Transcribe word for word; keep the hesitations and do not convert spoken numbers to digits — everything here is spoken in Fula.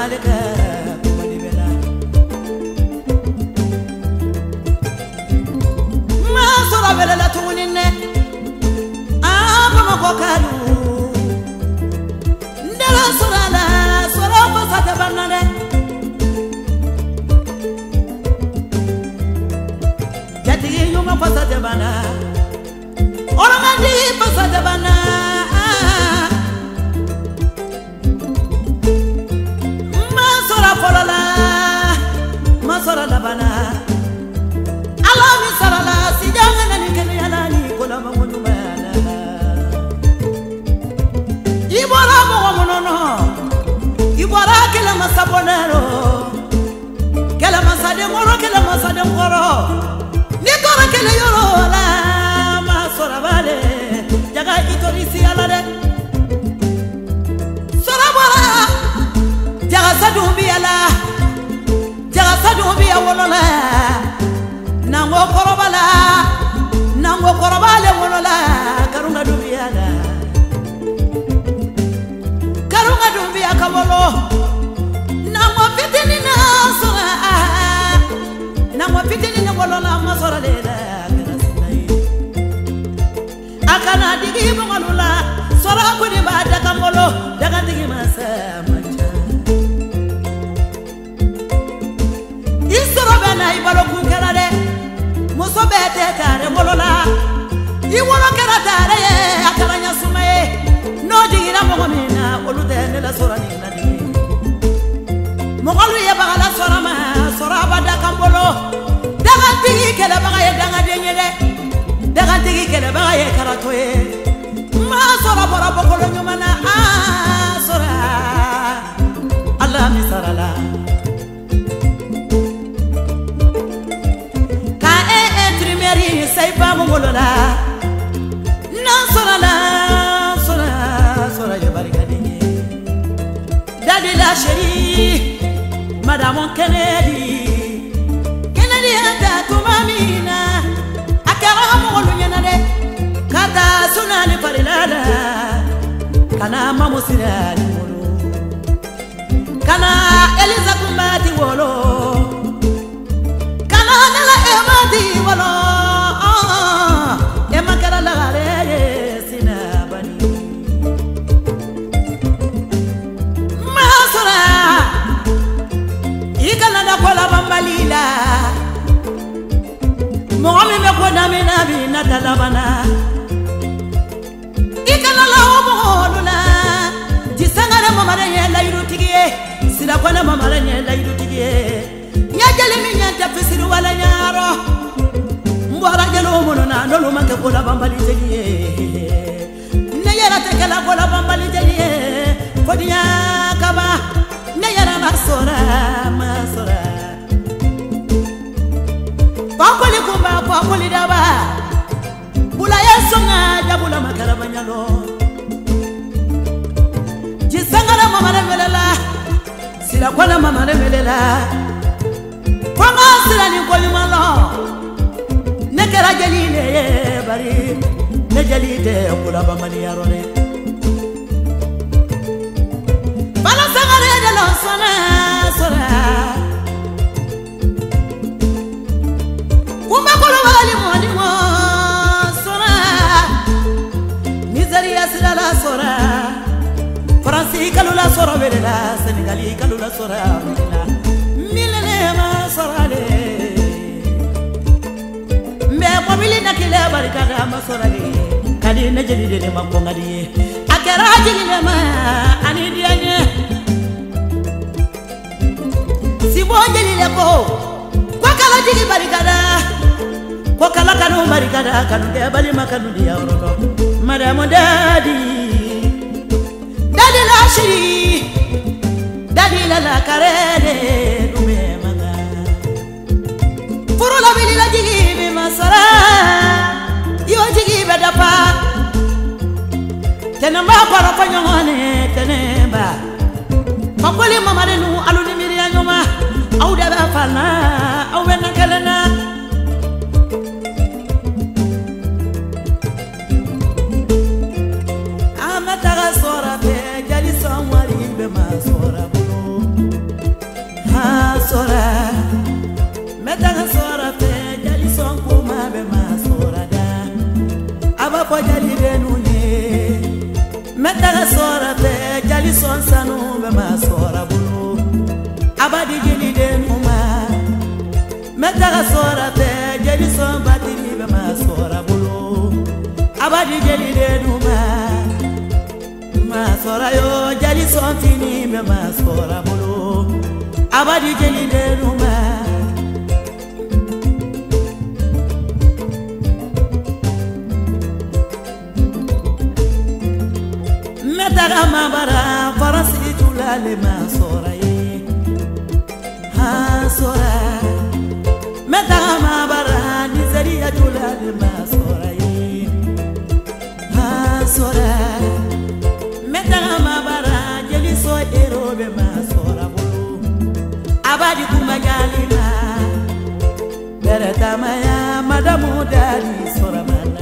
malika kumalibela ma sura belela tunine aba makokalu ndala sura la sura ko sate banade jadi yuma pasate bana ora mandi pasate bana sora la bana ala mi sara la si janga nani kene ala ni kola ma monu mana ibora mo mono no ibora kala masabonero kala masade moro kala masade moro ni kora kala yoro la ma sora bale jaga itorisi ala de sora bora jaga sadu bi ala sadu bi awolola nango korobala nango korobale wolola karunga dubiala karunga dubia kamolo nango pitini na sura nango pitini na wolola masora lela akana digi mongolula sora kuni bada kamolo daga digi masama ibalo kunkera de muso bete tare molola iwolo kera tare akalanya sumaye no digira mo mina olude ne la sora ni na di mogolu ye bagala sora ma sora bada kambolo daga tigi kele baga ye daga denye de daga tigi kele baga ye karatoye ma sora bora bokolo nyumana ah sora Allah mi sarala say pa mongolola na sora la sora sora ye barikadi dadi la chérie madame Kennedy Kennedy ata tumamina akara mongolo nyana de kata sunani parilala kana mamusira ni molo kana Eliza Kumbati wolo kana nala emati wolo balila momi me ko na me na bi na talabana ikala la omolula jisangara mama re la irutigie sira ko na mama re la irutigie nyajale mi nyanta fisiru wala nyaro mbora jelo mono na ndolo manke ko la bambali jelie ne yara te kala ko la bambali jelie fodiya kaba ne yara masora masora Pakoli kumba pakoli daba bula yeso nga jabula makara banyalo jisangara mama remelela sila kwana mama remelela kwanga sila ni koli malo nekera jalile bari ne jalide bula bamali yarone bala sangare de lo sona sora Fransi kalula sora velela Senegali kalula sora velela milele ma sora le me mobili nakile barikada ma sora le kadi na jeli de ma ko ngadi akara jeli le ma ani dianye si bo jeli le ko ko kala jeli barikada ko kala kanu barikada kanu de bali makanu dia orodo madame dadi Dadi la chérie Dadi la la carere Nume maga Furu la bili la jigi mi masara Yo jigi bedapa Tenemba para panyongone Tenemba Makweli mama denu alu ni miri anyoma Au dada fana Au wena kelena Amataga sora pe Jali samwari be masora bulu metaga sora te jali son sanu be ma sora bulu abadi jeli de numa metaga sora te jeli son batini be ma sora bulu abadi jeli de numa ma sora yo jali son fini be ma sora bulu abadi jeli de numa metaga mabara farasi tulale ma sora ye ha sora metaga mabara nizeria tulale ma sora ye ha sora metaga mabara jeli so erobe ma sora bulu abadi kumagali ma bereta maya madamu dali sora ma